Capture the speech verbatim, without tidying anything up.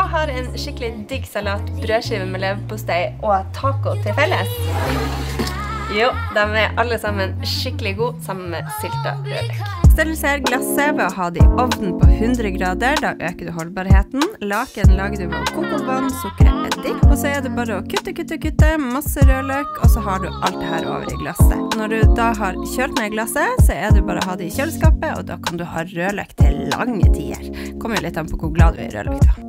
har en skikkelig digg salat, brødskive med leverpostei og taco til felles? Jo, de er alle sammen skikkelig gode sammen med sylta rødløk. Steriliser glasset ved å ha det i ovnen på hundre grader, da øker du holdbarheten. Laken lager du ved å koke opp vann, sukker, eddik. Og så er det bare å kutte, kutte, kutte, masse rødløk, og så har du alt det her over i glasset. Når du da har kjølt ned glasset, så er det bare å ha det i kjøleskapet, og da kan du ha rødløk til lange tider. Kommer jo litt an på hvor glad du er i rødløk da.